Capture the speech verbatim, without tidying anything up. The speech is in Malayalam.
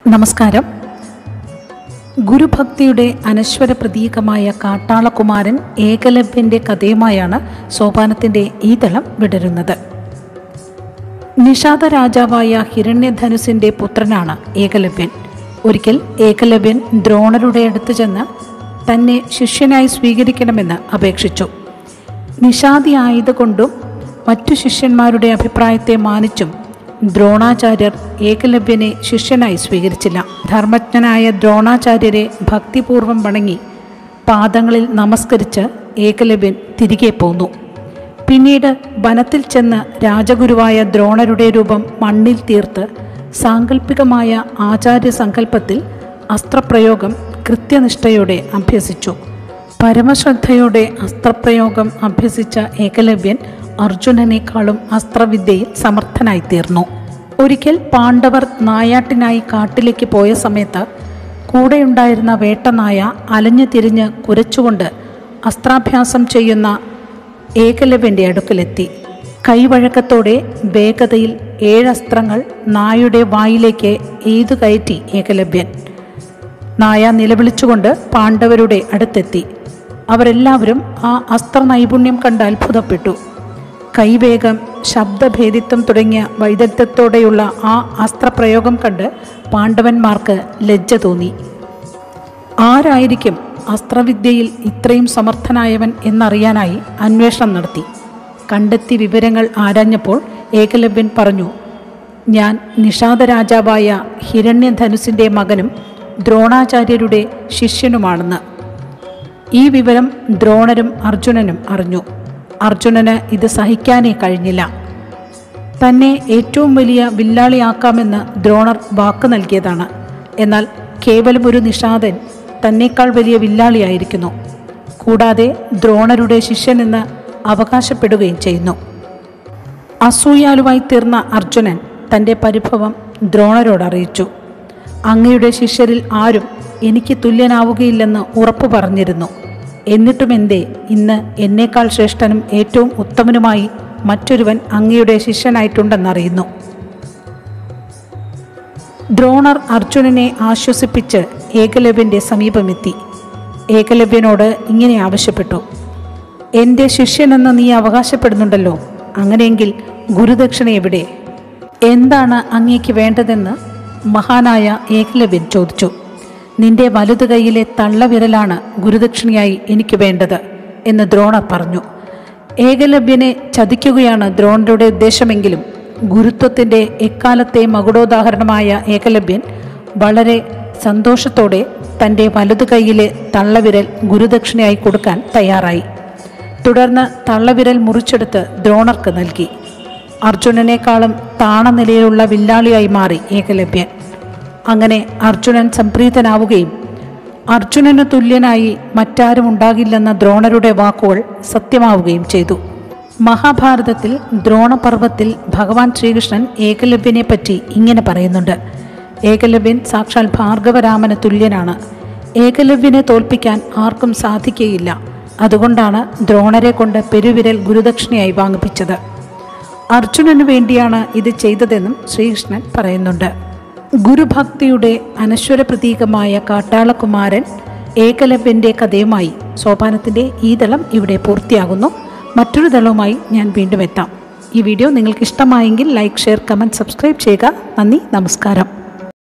നമസ്കാരം. ഗുരുഭക്തിയുടെ അനശ്വര പ്രതീകമായ കാട്ടാളകുമാരൻ ഏകലവ്യൻ്റെ കഥയുമായാണ് സോപാനത്തിൻ്റെ ഈ തളം വിടരുന്നത്. നിഷാദ രാജാവായ ഹിരണ്യധനുസിൻ്റെ പുത്രനാണ് ഏകലവ്യൻ. ഒരിക്കൽ ഏകലവ്യൻ ദ്രോണരുടെ അടുത്ത് ചെന്ന് തന്നെ ശിഷ്യനായി സ്വീകരിക്കണമെന്ന് അപേക്ഷിച്ചു. നിഷാദിയായതുകൊണ്ടും മറ്റു ശിഷ്യന്മാരുടെ അഭിപ്രായത്തെ മാനിച്ചും ദ്രോണാചാര്യർ ഏകലവ്യനെ ശിഷ്യനായി സ്വീകരിച്ചില്ല. ധർമ്മജ്ഞനായ ദ്രോണാചാര്യരെ ഭക്തിപൂർവം വണങ്ങി പാദങ്ങളിൽ നമസ്കരിച്ച് ഏകലവ്യൻ തിരികെ പോന്നു. പിന്നീട് വനത്തിൽ ചെന്ന് രാജഗുരുവായ ദ്രോണരുടെ രൂപം മണ്ണിൽ തീർത്ത് സാങ്കല്പികമായ ആചാര്യസങ്കല്പത്തിൽ അസ്ത്രപ്രയോഗം കൃത്യനിഷ്ഠയോടെ അഭ്യസിച്ചു. പരമശ്രദ്ധയോടെ അസ്ത്രപ്രയോഗം അഭ്യസിച്ച ഏകലവ്യൻ അർജുനനേക്കാളും അസ്ത്രവിദ്യയിൽ സമർത്ഥനായിത്തീർന്നു. ഒരിക്കൽ പാണ്ഡവർ നായാട്ടിനായി കാട്ടിലേക്ക് പോയ സമയത്ത് കൂടെയുണ്ടായിരുന്ന വേട്ടനായ അലഞ്ഞു തിരിഞ്ഞ് കുരച്ചുകൊണ്ട് അസ്ത്രാഭ്യാസം ചെയ്യുന്ന ഏകലവ്യൻ്റെ അടുക്കലെത്തി. കൈവഴക്കത്തോടെ വേഗതയിൽ ഏഴസ്ത്രങ്ങൾ നായയുടെ വായിലേക്ക് എയ്തു കയറ്റി ഏകലവ്യൻ. നായ നിലവിളിച്ചുകൊണ്ട് പാണ്ഡവരുടെ അടുത്തെത്തി. അവരെല്ലാവരും ആ അസ്ത്ര നൈപുണ്യം കണ്ട് അത്ഭുതപ്പെട്ടു. കൈവേഗം, ശബ്ദഭേദിത്വം തുടങ്ങിയ വൈദഗ്ധ്യത്തോടെയുള്ള ആ അസ്ത്രപ്രയോഗം കണ്ട് പാണ്ഡവന്മാർക്ക് ലജ്ജ തോന്നി. ആരായിരിക്കും അസ്ത്രവിദ്യയിൽ ഇത്രയും സമർത്ഥനായവൻ എന്നറിയാനായി അന്വേഷണം നടത്തി. കണ്ടെത്തി വിവരങ്ങൾ ആരാഞ്ഞപ്പോൾ ഏകലവ്യൻ പറഞ്ഞു, ഞാൻ നിഷാദ രാജാവായ ഹിരണ്യധനുസിൻ്റെ മകനും ദ്രോണാചാര്യരുടെ ശിഷ്യനുമാണെന്ന്. ഈ വിവരം ദ്രോണരും അർജുനനും അറിഞ്ഞു. അർജുനന് ഇത് സഹിക്കാനേ കഴിഞ്ഞില്ല. തന്നെ ഏറ്റവും വലിയ വില്ലാളിയാക്കാമെന്ന് ദ്രോണർ വാക്ക് നൽകിയതാണ്. എന്നാൽ കേവലം ഒരു നിഷാദൻ തന്നേക്കാൾ വലിയ വില്ലാളിയായിരിക്കുന്നു. കൂടാതെ ദ്രോണരുടെ ശിഷ്യനെന്ന് അവകാശപ്പെടുകയും ചെയ്യുന്നു. അസൂയാലുവായി തീർന്ന അർജുനൻ തൻ്റെ പരിഭവം ദ്രോണരോട് അറിയിച്ചു. അങ്ങയുടെ ശിഷ്യരിൽ ആരും എനിക്ക് തുല്യനാവുകയില്ലെന്ന് ഉറപ്പു പറഞ്ഞിരുന്നു. എന്നിട്ടും എന്തേ ഇന്ന് എന്നേക്കാൾ ശ്രേഷ്ഠനും ഏറ്റവും ഉത്തമനുമായി മറ്റൊരുവൻ അങ്ങയുടെ ശിഷ്യനായിട്ടുണ്ടെന്നറിയുന്നു. ദ്രോണർ അർജുനനെ ആശ്വസിപ്പിച്ച് ഏകലവ്യൻ്റെ സമീപമെത്തി. ഏകലവ്യനോട് ഇങ്ങനെ ആവശ്യപ്പെട്ടു, എൻ്റെ ശിഷ്യനെന്ന് നീ അവകാശപ്പെടുന്നുണ്ടല്ലോ, അങ്ങനെയെങ്കിൽ ഗുരുദക്ഷിണ എവിടെ? എന്താണ് അങ്ങേക്ക് വേണ്ടതെന്ന് മഹാനായ ഏകലവ്യൻ ചോദിച്ചു. നിന്റെ വലതു കൈയിലെ തള്ളവിരലാണ് ഗുരുദക്ഷിണയായി എനിക്ക് വേണ്ടത് എന്ന് ദ്രോണർ പറഞ്ഞു. ഏകലവ്യനെ ചതിക്കുകയാണ് ദ്രോണരുടെ ഉദ്ദേശമെങ്കിലും ഗുരുത്വത്തിൻ്റെ എക്കാലത്തെ മകുടോദാഹരണമായ ഏകലവ്യൻ വളരെ സന്തോഷത്തോടെ തൻ്റെ വലതു കൈയിലെ തള്ളവിരൽ ഗുരുദക്ഷിണയായി കൊടുക്കാൻ തയ്യാറായി. തുടർന്ന് തള്ളവിരൽ മുറിച്ചെടുത്ത് ദ്രോണർക്ക് നൽകി. അർജുനനേക്കാളും താണ നിലയിലുള്ള വില്ലാളിയായി മാറി ഏകലവ്യൻ. അങ്ങനെ അർജുനൻ സംപ്രീതനാവുകയും അർജുനന് തുല്യനായി മറ്റാരും ഉണ്ടാകില്ലെന്ന ദ്രോണരുടെ വാക്കുകൾ സത്യമാവുകയും ചെയ്തു. മഹാഭാരതത്തിൽ ദ്രോണപർവത്തിൽ ഭഗവാൻ ശ്രീകൃഷ്ണൻ ഏകലവ്യനെ പറ്റി ഇങ്ങനെ പറയുന്നുണ്ട്. ഏകലവ്യൻ സാക്ഷാൽ ഭാർഗവരാമന് തുല്യനാണ്. ഏകലവ്യനെ തോൽപ്പിക്കാൻ ആർക്കും സാധിക്കുകയില്ല. അതുകൊണ്ടാണ് ദ്രോണരെ കൊണ്ട് പെരുവിരൽ ഗുരുദക്ഷിണയായി വാങ്ങിപ്പിച്ചത്. അർജുനന് വേണ്ടിയാണ് ഇത് ചെയ്തതെന്നും ശ്രീകൃഷ്ണൻ പറയുന്നുണ്ട്. ഗുരുഭക്തിയുടെ അനശ്വര പ്രതീകമായ കാട്ടാളകുമാരൻ ഏകലവ്യൻ്റെ കഥയുമായി സോപാനത്തിൻ്റെ ഈ ദളം ഇവിടെ പൂർത്തിയാകുന്നു. മറ്റൊരു ദളവുമായി ഞാൻ വീണ്ടും എത്താം. ഈ വീഡിയോ നിങ്ങൾക്ക് ഇഷ്ടമായെങ്കിൽ ലൈക്ക്, ഷെയർ, കമൻറ്റ്, സബ്സ്ക്രൈബ് ചെയ്യുക. നന്ദി, നമസ്കാരം.